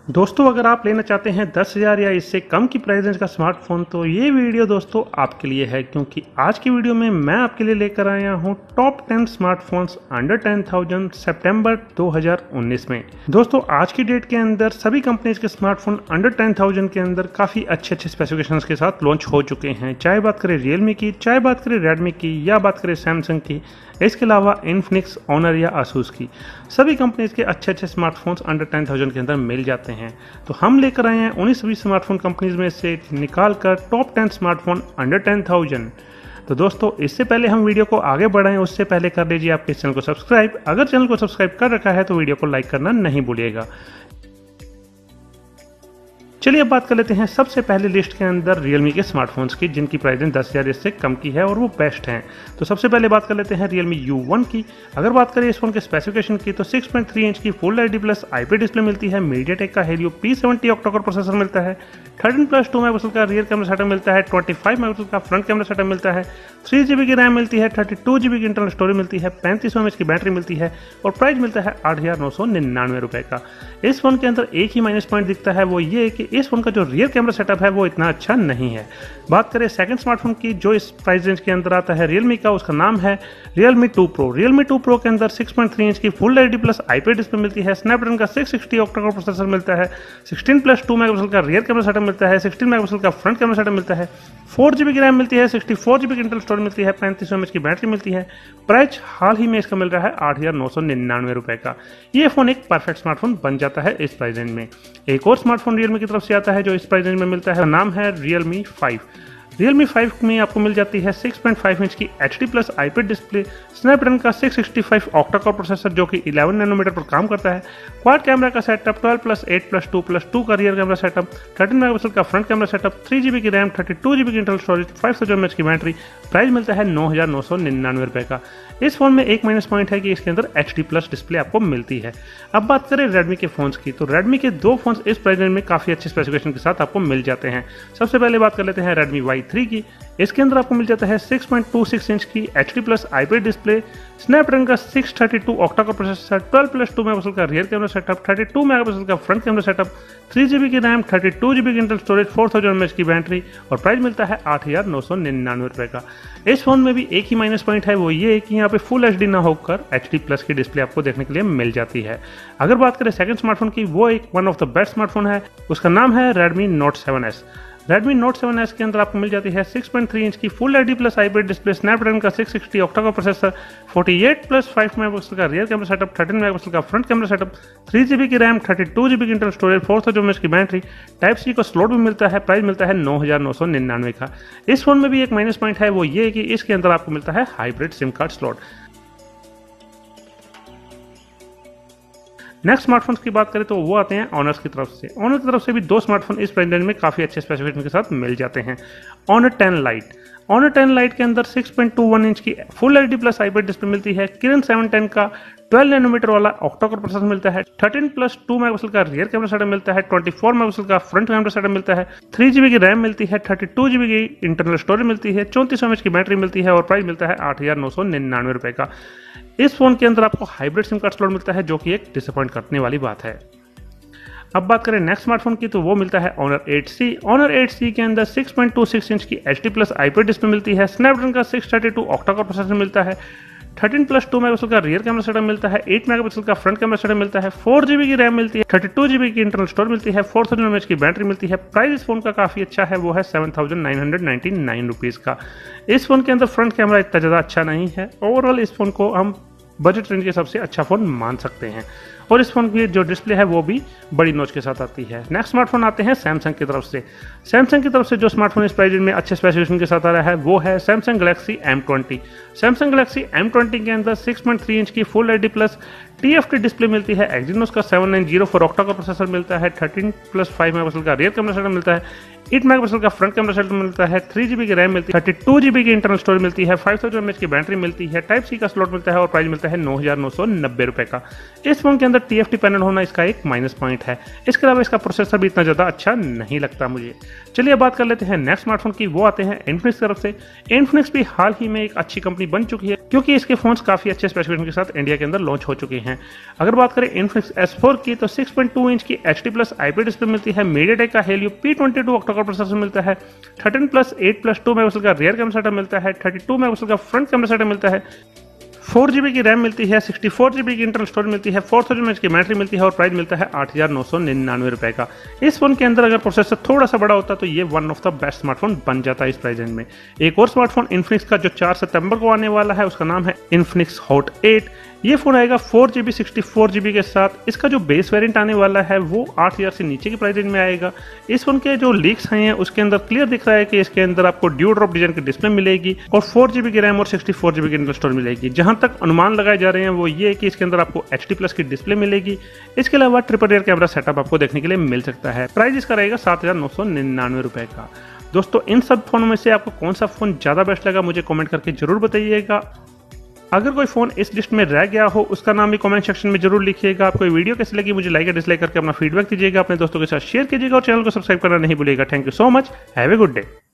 दोस्तों अगर आप लेना चाहते हैं 10,000 या इससे कम की प्राइस रेंज का स्मार्टफोन तो ये वीडियो दोस्तों आपके लिए है, क्योंकि आज की वीडियो में मैं आपके लिए लेकर आया हूँ टॉप 10 स्मार्टफोन्स अंडर 10,000 सितंबर 2019 में। दोस्तों आज की डेट के अंदर सभी कंपनीज के स्मार्टफोन अंडर 10,000 के अंदर काफ़ी अच्छे स्पेसिफिकेशंस के साथ लॉन्च हो चुके हैं, चाहे बात करें रियलमी की, चाहे बात करें रेडमी की, या बात करें सैमसंग की, इसके अलावा इन्फिनिक्स, ऑनर या आसूस की। सभी कंपनीज के अच्छे स्मार्टफोन्स अंडर 10,000 के अंदर मिल जाते हैं। तो हम लेकर आए हैं उन्हीं सभी स्मार्टफोन कंपनीज में से निकाल कर टॉप 10 स्मार्टफोन अंडर 10,000। तो दोस्तों इससे पहले हम वीडियो को आगे बढ़ाएं उससे पहले कर लीजिए आपके चैनल को सब्सक्राइब। अगर चैनल को सब्सक्राइब कर रखा है तो वीडियो को लाइक करना नहीं भूलिएगा। चलिए अब बात कर लेते हैं सबसे पहले लिस्ट के अंदर रियलमी के स्मार्टफोन्स की, जिनकी प्राइस 10,000 इससे कम की है और वो बेस्ट हैं। तो सबसे पहले बात कर लेते हैं रियलमी U1 की। अगर बात करें इस फोन के स्पेसिफिकेशन की तो 6.3 इंच की full HD plus IP display मिलती है, मीडियाटेक का हेलियो P70 ऑक्टा-कोर प्रोसेसर मिलता है, 13+2 मेगापिक्सल का रियर कैमरा सेटअप मिलता है, 25 मेगापिक्सल का फ्रंट कैमरा सेटअप मिलता है, 3GB की रैम मिलती है, 32GB की इंटरनल स्टोरेज मिलती है, 3500 mAh की बैटरी मिलती है और प्राइस मिलता है 8,999 रुपए का। इस फोन के अंदर एक ही माइनस पॉइंट दिखता है, वो ये कि इस फोन का जो रियर कैमरा सेटअप है वो इतना अच्छा नहीं है। बात करें सेकंड स्मार्टफोन की जो इस प्राइस रेंज के अंदर आता है रियलमी का, उसका नाम है Realme 2 Pro। Realme 2 Pro के अंदर 6.3 इंच की full HD plus IP display मिलती है, स्नैपड्रैगन का 660 ऑक्टा-कोर प्रोसेसर मिलता है, 16+2 मेगापिक्सल का रियर कैमरा सेटअप मिलता है, 16 मेगापिक्सल का फ्रंट कैमरा सेटअप मिलता है, 4GB की रैम मिलती है, 64GB की इंटरनल स्टोरेज मिलती है, 3500 mAh की बैटरी मिलती है। प्राइस हाल ही में इसका मिल रहा है 8,999 रुपए का। ये फोन एक परफेक्ट स्मार्टफोन बन जाता है इस प्राइस रेंज में। एक और स्मार्टफोन रियलमी की तरफ से आता है जो इस प्राइस रेंज में मिलता है, नाम है Realme 5। Realme 5 में आपको मिल जाती है 6.5 इंच की HD plus IP display, Snapdragon का 665 ऑक्टा-कोर प्रोसेसर जो कि 11 नैनोमीटर पर काम करता है, क्वाड कैमरा का सेटअप, 12+8+2+2 का रियर कैमरा सेटअप, 13 मेगापिक्सल का फ्रंट कैमरा सेटअप, 3GB की रैम, 32GB की इंटरनल स्टोरेज, 5000 mAh की बैटरी। प्राइस मिलता है 9,999 रुपए का। इस फोन में एक माइनस पॉइंट है कि इसके अंदर एचडी प्लस डिस्प्ले आपको मिलती है। अब बात करें रेडमी के फोन्स की तो रेडमी के दो फोन्स इस प्राइस रेंज में काफी अच्छे स्पेसिफिकेशन के साथ आपको मिल जाते हैं। सबसे पहले बात कर लेते हैं रेडमी Y3 की। इसके अंदर आपको मिल जाता है 6.26 इंच की HD plus IP display, Snapdragon का 632 ऑक्टा-कोर प्रोसेसर, 12+2 मेगापिक्सल का रियर कैमरा सेटअप, 32 मेगापिक्सल का फ्रंट कैमरा सेटअप, 3GB की रैम, 32GB की इंटरनल स्टोरेज, 4000 mAh की बैटरी और प्राइस मिलता है 8,999 रुपए का। इस फोन में भी एक ही माइनस पॉइंट है, वो ये कि यहाँ पे फुल एचडी ना होकर एचडी प्लस की डिस्प्ले आपको देखने के लिए मिल जाती है। अगर बात करें सेकंड स्मार्टफोन की, वो एक one of the best smartphone है, उसका नाम है Redmi Note 7S। Redmi Note 7S के अंदर आपको मिल जाती है 6.3 इंच की full HD plus IP display, Snapdragon का 660 ऑक्टा-कोर प्रोसेसर, 48+5 मेगापिक्सल का रियर कैमरा सेटअप, 13 मेगापिक्सल का फ्रंट कैमरा सेटअप, 3GB की रैम, 32GB की इंटरनल स्टोरेज, 4000 mAh की बैटरी, टाइप सी का स्लॉट भी मिलता है। प्राइस मिलता है 9,999 का। इस फोन में भी एक माइनस पॉइंट है, वो ये कि इसके अंदर आपको मिलता है hybrid SIM card slot. Next smartphones की बात करें तो वो आते हैं ऑनर्स की तरफ से। ऑनर की तरफ से भी दो स्मार्टफोन इस प्राइस रेंज में काफी अच्छे स्पेसिफिकेशन के साथ मिल जाते हैं। Honour 10 light. ऑनर 10 लाइट के अंदर 6.21 इंच की full HD plus IP display मिलती है, किरण 710 का 12 नैनोमीटर वाला ऑक्टा-कोर प्रोसेसर मिलता है, 13+2 मेगापिक्सल का रियर कैमरा सेटअप मिलता है, 24 मेगापिक्सल का फ्रंट कैमरा सेटअप मिलता है, 3GB की रैम मिलती है, 32GB की इंटरनल स्टोरेज मिलती है, 3400 mAh की बैटरी मिलती है और प्राइस मिलता है 8,999 रुपए का। इस फोन के अंदर आपको हाइब्रिड सिम कार्ड स्लॉट मिलता है, जो कि एक डिसअपॉइंट करने वाली बात है। अब बात करें नेक्स्ट स्मार्टफोन की तो वो मिलता है Honor 8C। Honor 8C के अंदर 6.26 इंच की एचडी प्लस आईपी डिस्प्ले मिलती है, स्नैपड्रैगन का 632 ऑक्टा-कोर प्रोसेसर मिलता है, 13+2 मेगापिक्सल का रियर कैमरा सेटअप मिलता है, 8 मेगापिक्सल का फ्रंट कैमरा सेटअप मिलता है, 4GB की रैम मिलती है, 32GB की इंटरनल स्टोरेज मिलती है, 4000 mAh की बैटरी मिलती है। प्राइस इस फोन का काफी अच्छा है, वो है 7,999 रुपीज का। इस फोन के अंदर फ्रंट कैमरा इतना ज्यादा अच्छा नहीं है। ओवरऑल इस फोन को हम बजट रेंज के सबसे अच्छा फोन मान सकते हैं और इस फोन की जो डिस्प्ले है वो भी बड़ी नॉच के साथ आती है। नेक्स्ट स्मार्टफोन आते हैं सैमसंग की तरफ से। सैमसंग की तरफ से जो स्मार्टफोन इस प्राइस में अच्छे स्पेसिफिकेशन के साथ आ रहा है वो है Samsung Galaxy M20। Samsung Galaxy M20 के अंदर 6.3 इंच की full HD plus TFT display मिलती है, एक्जिनोस का 7904 ऑक्टा-कोर प्रोसेसर मिलता है, 13+5 मेगापिक्सल का रियर कैमरा सेटअप मिलता है, 8 मेगापिक्सल का फ्रंट कैमरा सेटअप मिलता है, 3GB की रैम मिलती है, 32GB की इंटरनल स्टोरेज मिलती है, 5000 mAh की बैटरी मिलती है, टाइप सी का स्लॉट मिलता है और प्राइस मिलता है 9,990 रुपए का। इस फोन के अंदर अंदर TFT पैनल होना इसका एक माइनस पॉइंट है। इसके अलावा इसका प्रोसेसर भी इतना ज़्यादा अच्छा नहीं लगता मुझे। चलिए बात कर लेते हैं नेक्स्ट स्मार्टफोन की, वो आते हैं इन्फिनिक्स तरफ से। इन्फिनिक्स भी हाल ही में एक अच्छी कंपनी बन चुकी है क्योंकि इसके फोन्स काफ़ी अच्छे स्पेसिफिकेशन के साथ इंडिया के अंदर लॉन्च हो चुके हैं। अगर बात करें इन्फिनिक्स S4 की तो 6.2 इंच की HD+ IP डिस्प्ले मिलती है, मीडियाटेक का Helio P22 ऑक्टा-कोर प्रोसेसर मिलता है, 13+8+2 मेगापिक्सल का रियर कैमरा सेटअप मिलता है, 32 मेगापिक्सल का फ्रंट कैमरा सेटअप मिलता है, 4GB की रैम मिलती है, 64GB की इंटरनल स्टोरेज मिलती है, 4000 mAh की बैटरी मिलती है और प्राइस मिलता है 8,999 रुपए का। इस फोन के अंदर अगर प्रोसेसर थोड़ा सा बड़ा होता तो ये one of the best smartphone बन जाता है इस प्राइस रेंज में। एक और स्मार्टफोन इन्फिनिक्स का जो 4 सितंबर को आने वाला है उसका नाम है इन्फिनिक्स हॉट 8। ये फोन आएगा 4GB 64GB के साथ। इसका जो बेस वेरिएंट आने वाला है वो 8000 से नीचे की प्राइस रेंज में आएगा। इस फोन के जो लीक्स आए हैं उसके अंदर क्लियर दिख रहा है कि इसके अंदर आपको ड्यू ड्रॉप डिजाइन की डिस्प्ले मिलेगी और 4GB की रैम और 64GB की इंटरनल स्टोरेज मिलेगी। जहां तक अनुमान लगाए जा रहे हैं वो ये है कि इसके अंदर आपको HD+ की डिस्प्ले मिलेगी। इसके अलावा ट्रिपल रियर कैमरा सेटअप आपको देखने के लिए मिल सकता है। प्राइस इसका रहेगा 7,999 रुपए का। दोस्तों इन सब फोनों में से आपको कौन सा फोन ज्यादा बेस्ट लगा मुझे कमेंट करके जरूर बताइएगा। अगर कोई फोन इस लिस्ट में रह गया हो उसका नाम भी कमेंट सेक्शन में जरूर लिखिएगा। आपको ये वीडियो कैसी लगी मुझे लाइक या डिसलाइक करके अपना फीडबैक दीजिएगा। अपने दोस्तों के साथ शेयर कीजिएगा और चैनल को सब्सक्राइब करना नहीं भूलिएगा। Thank you so much, have a good day.